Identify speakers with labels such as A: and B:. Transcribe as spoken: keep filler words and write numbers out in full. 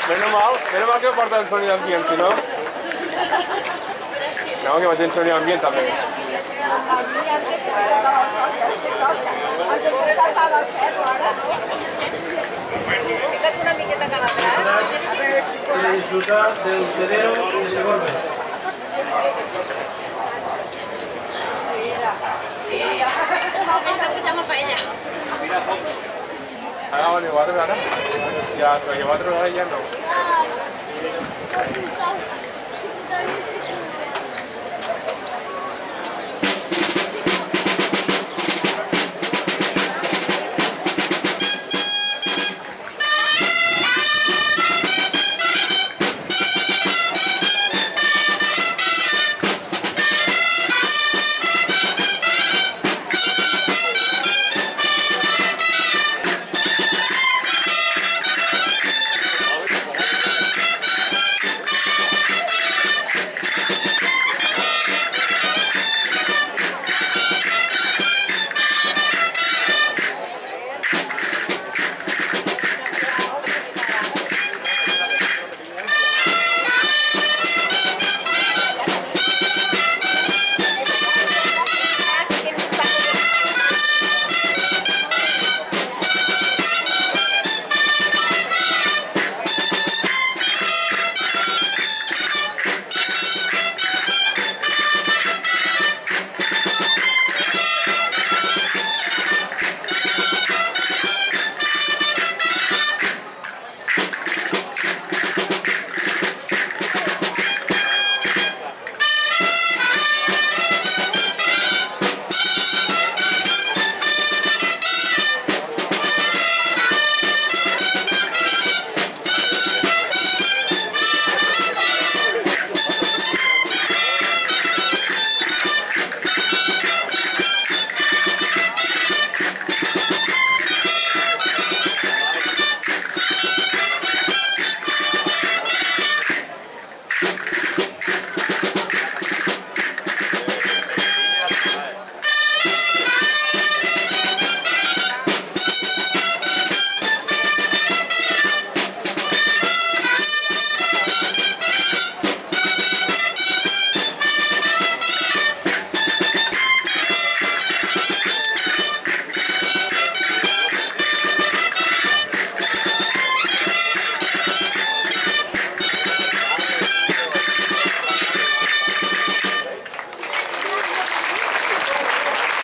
A: Menos mal, menos mal que porta el sonido ambiente, si no... No, que va a tener sonido ambiente també.
B: Fica't una miqueta cap atrás.
C: Quiere disfrutar del video y de ese golpe.
B: Sí, està pujant a paella.
A: Ara va llevar ara? Ja, però llevar ara ja no.